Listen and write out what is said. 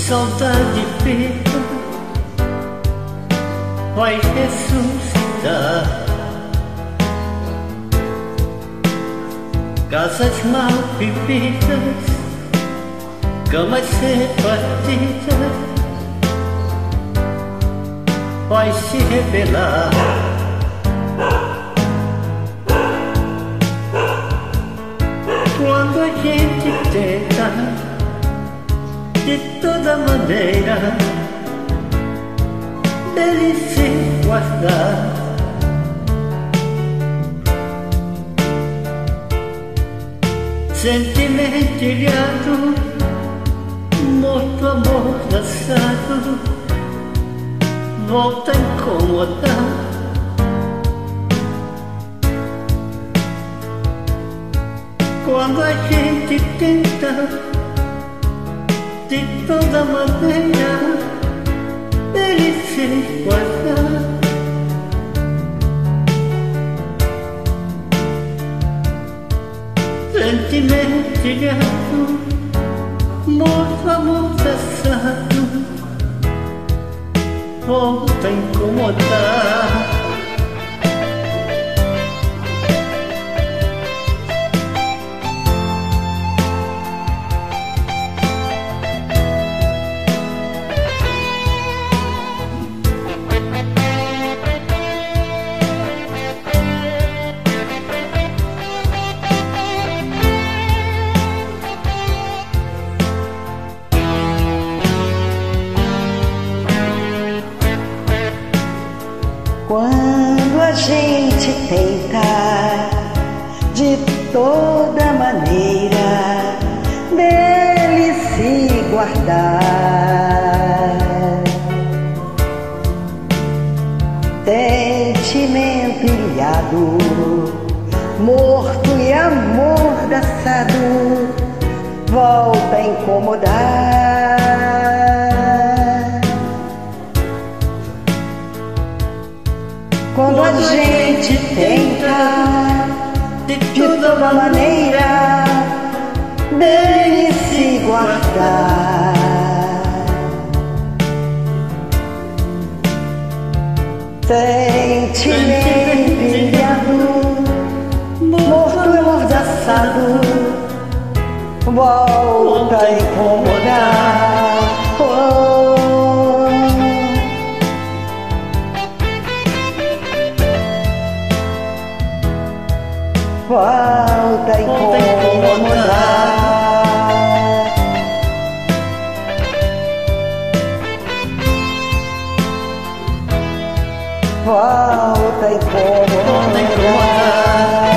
saudade viva vai ressuscitar. Casas mal vividas, camas repartidas, vai se revelar. Quando a gente tenta de toda maneira dele se guardar, sentimento ilhado, morto, amordaçado, volta a incomodar. Quando a gente tenta de toda maneira dele se guardar, sentimento ilhado, morto, amordaçado, volta a incomodar. Quando a gente tenta de toda maneira dele se guardar, sentimento ilhado, morto e amordaçado, volta a incomodar. Quando a gente tenta de toda maneira dele se guardar, sentimento ilhado, morto e amordaçado, volta a incomodar. Volta a incomodar. Volta a incomodar.